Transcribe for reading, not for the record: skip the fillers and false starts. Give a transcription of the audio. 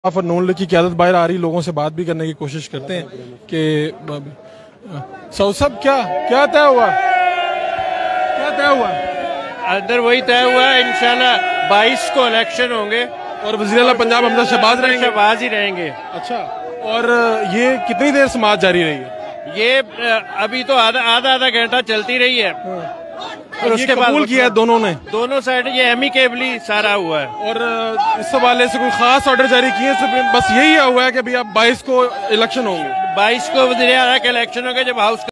और नून लीग की क़यादत बाहर आ रही, लोगों से बात भी करने की कोशिश करते हैं कि सऊद साहब क्या तय हुआ, क्या तय हुआ? अंदर वही तय हुआ है, इंशाल्लाह 22 को इलेक्शन होंगे और वज़ीर आला पंजाब हमजा शहबाज रहेंगे। शहबाज ही रहेंगे। अच्छा, और ये कितनी देर समाअत जारी रही है? ये अभी तो आधा घंटा चलती रही है और उसके बाद कबूल किया है दोनों साइड, ये एमिकेबली सारा हुआ है। और इस हवाले से कोई खास ऑर्डर जारी किए सुप्रीम? बस यही हुआ है कि अभी अब 22 को इलेक्शन होंगे। 22 को वज़ीर आला के इलेक्शन होंगे जब हाउस